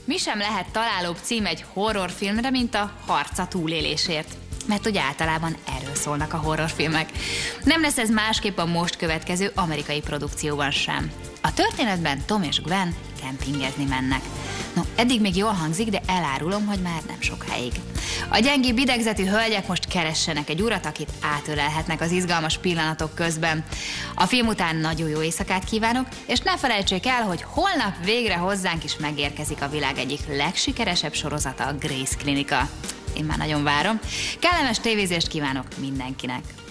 Mi sem lehet találóbb cím egy horrorfilmre, mint a Harc a túlélésért. Mert ugye általában erről szólnak a horrorfilmek. Nem lesz ez másképp a most következő amerikai produkcióban sem. A történetben Tom és Gwen kempingezni mennek. No, eddig még jól hangzik, de elárulom, hogy már nem sokáig. A gyengébb idegzetű hölgyek most keressenek egy urat, akit átölelhetnek az izgalmas pillanatok közben. A film után nagyon jó éjszakát kívánok, és ne felejtsék el, hogy holnap végre hozzánk is megérkezik a világ egyik legsikeresebb sorozata, a Grey's Klinika. Én már nagyon várom. Kellemes tévézést kívánok mindenkinek!